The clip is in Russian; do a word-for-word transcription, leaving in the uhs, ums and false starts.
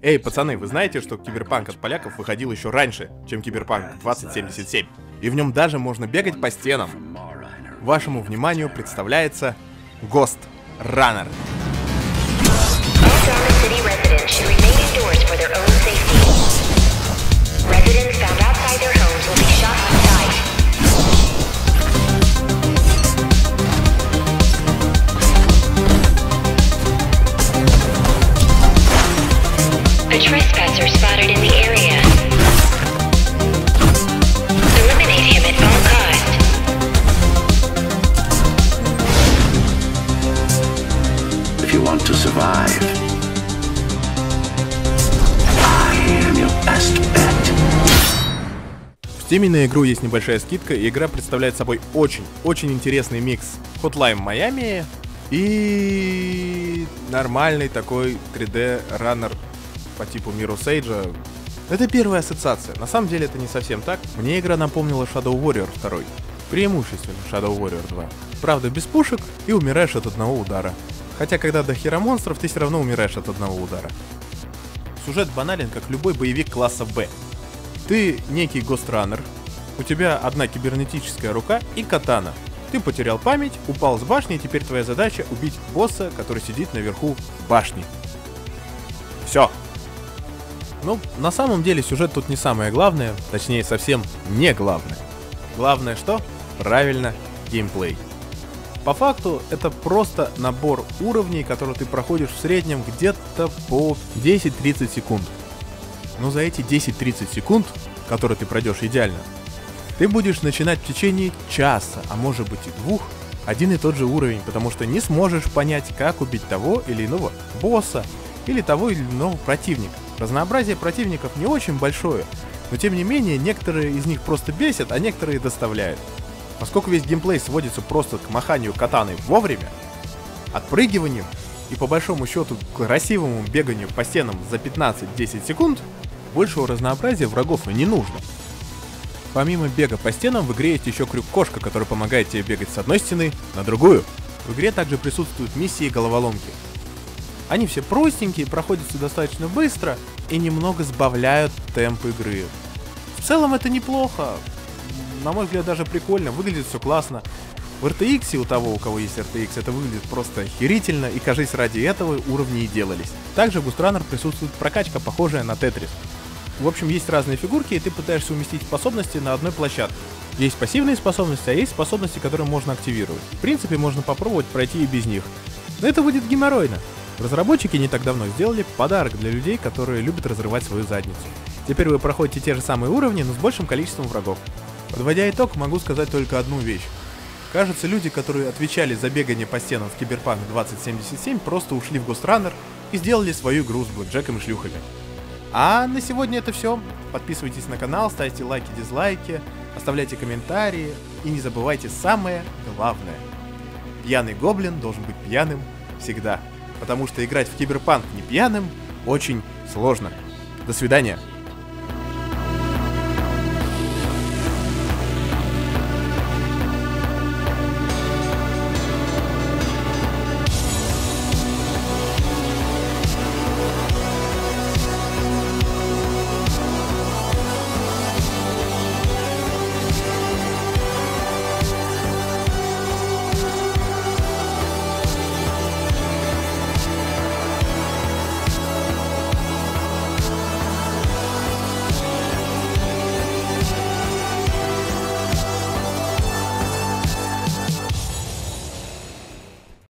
Эй, пацаны, вы знаете, что Киберпанк от поляков выходил еще раньше, чем Киберпанк двадцать семьдесят семь? И в нем даже можно бегать по стенам. Вашему вниманию представляется Ghost Runner. A trespasser spotted in the area. Eliminate him at all cost. If you want to survive, I am your best bet. В Steam на игру есть небольшая скидка, и игра представляет собой очень-очень интересный микс Hotline Miami и нормальный такой три дэ раннер по типу Mirror's Edge. Это первая ассоциация. На самом деле это не совсем так. Мне игра напомнила Shadow Warrior два. Преимущественно Shadow Warrior два. Правда, без пушек и умираешь от одного удара. Хотя, когда до хера монстров, ты все равно умираешь от одного удара. Сюжет банален, как любой боевик класса Б. Ты некий Ghost-Runner, у тебя одна кибернетическая рука и катана. Ты потерял память, упал с башни, и теперь твоя задача убить босса, который сидит наверху башни. Все. Ну, на самом деле сюжет тут не самое главное, точнее совсем не главное. Главное что? Правильно, геймплей. По факту это просто набор уровней, которые ты проходишь в среднем где-то по десять-тридцать секунд. Но за эти десять-тридцать секунд, которые ты пройдешь идеально, ты будешь начинать в течение часа, а может быть и двух, один и тот же уровень, потому что не сможешь понять, как убить того или иного босса или того или иного противника. Разнообразие противников не очень большое, но тем не менее некоторые из них просто бесят, а некоторые доставляют. Поскольку весь геймплей сводится просто к маханию катаной вовремя, отпрыгиванию и по большому счету красивому беганию по стенам за пятнадцать-десять секунд, большего разнообразия врагов и не нужно. Помимо бега по стенам, в игре есть еще крюк-кошка, который помогает тебе бегать с одной стены на другую. В игре также присутствуют миссии и головоломки. Они все простенькие, проходятся достаточно быстро и немного сбавляют темп игры. В целом это неплохо. На мой взгляд, даже прикольно, выглядит все классно. В эр ти экс у того, у кого есть эр ти экс, это выглядит просто охерительно, и, кажется, ради этого уровни и делались. Также в Ghost Runner присутствует прокачка, похожая на Тетрис. В общем, есть разные фигурки, и ты пытаешься уместить способности на одной площадке. Есть пассивные способности, а есть способности, которые можно активировать. В принципе, можно попробовать пройти и без них. Но это будет геморройно. Разработчики не так давно сделали подарок для людей, которые любят разрывать свою задницу. Теперь вы проходите те же самые уровни, но с большим количеством врагов. Подводя итог, могу сказать только одну вещь. Кажется, люди, которые отвечали за бегание по стенам в Киберпанк двадцать семьдесят семь, просто ушли в Ghost Runner и сделали свою игру с блэкджеком и шлюхами. А на сегодня это все. Подписывайтесь на канал, ставьте лайки, дизлайки, оставляйте комментарии и не забывайте самое главное. Пьяный гоблин должен быть пьяным всегда. Потому что играть в Киберпанк не пьяным очень сложно. До свидания.